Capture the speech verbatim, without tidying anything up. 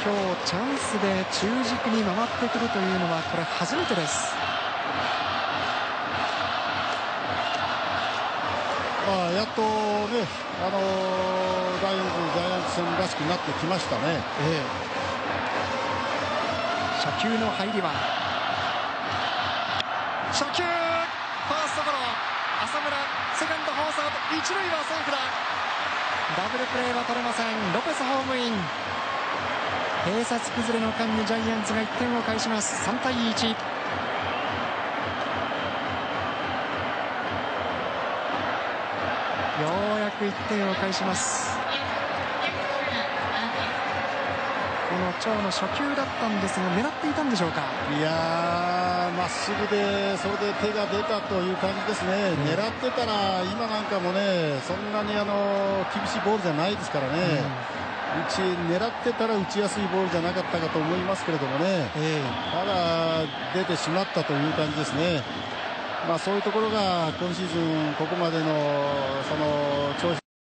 今日チャンスで中軸に回ってくるというのはこれ初めてです。 まあ、やっとね、あのー、ライオンズジャイアンツ戦らしくなってきましたね。 ええ、初球の入りは初球ファーストゴロ、浅村セカンド放送、一塁はセーフだ。ダブルプレーは取れません。ロペスホームイン。併殺崩れの間にジャイアンツがいってんを返します。さんたいいち。ようやくいってんを返します。この長の初球だったんですが狙っていたんでしょうか。 いやー、まっすぐでそれで手が出たという感じですね。うん、狙ってたら今なんかもね、そんなにあの厳しいボールじゃないですからね、うん、打ち狙ってたら打ちやすいボールじゃなかったかと思いますけれどもね、えー、ただ出てしまったという感じですね。まあ、そういうところが今シーズンここまでのその調子